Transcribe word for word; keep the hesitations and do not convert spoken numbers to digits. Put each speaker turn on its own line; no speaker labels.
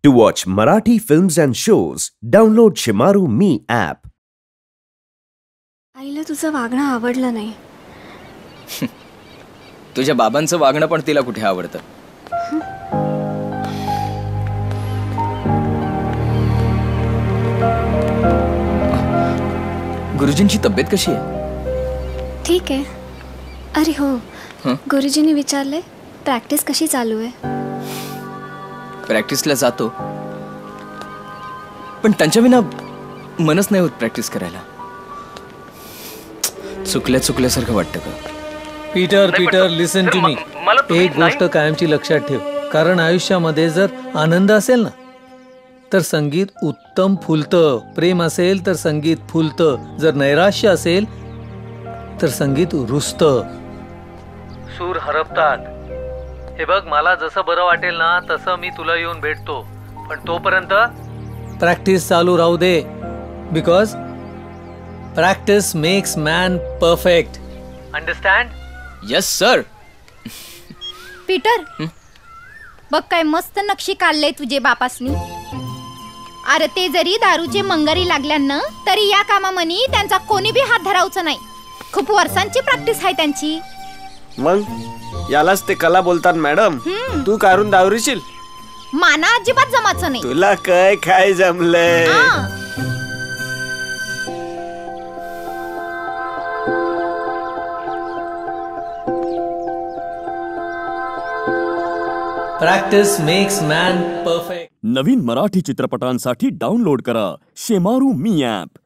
To watch Marathi films and shows, download Shimaru Me app.
आईला तुझं वागणं आवडलं नाही.
तुझ्या बाबांचं वागणं पण तिला कुठे आवडतं? गुरुजींची तब्येत कशी आहे?
ठीक आहे. अरे हो, गुरुजींनी विचारले प्रॅक्टिस कशी चालू आहे?
प्रॅक्टिसला जातो, पण त्यांच्या विना मनच नाही होत प्रॅक्टिस करायला. चुकल्या चुकल्यासारखं वाटतं का?
Peter Peter listen to me. एक गोष्ट कायमची लक्षात ठेव, कारण आयुष्यामध्ये जर आनंद असेल ना तर संगीत उत्तम फुलतं, प्रेम असेल तर संगीत फुलतं, जर नैराश्य असेल तर संगीत रुजतं, सूर हरपतात. हे बघ, मला जसं बरं वाटेल ना तसं मी तुला येऊन भेटतो, पण तोपर्यंत प्रॅक्टिस चालू राहू दे. Because practice makes man perfect. Understand?
Yes sir.
Peter, बघ काय मस्त नक्षी काढले तुझे बापासनी. अरे ते जरी दारूचे मंगारी लागल्यानं तरी या कामामनी त्यांचा कोणी बी हात धरावचं नाही. खूप वर्षांची प्रॅक्टिस आहे त्यांची.
मग यालाच ते कला बोलतात मॅडम. तू कारून दावरीशील?
माना अजिबात जमाचं नाही.
तुला काय काय जमलंय?
Practice makes man perfect.
नवीन मराठी चित्रपटांसाठी डाउनलोड करा शेमारू मी ॲप.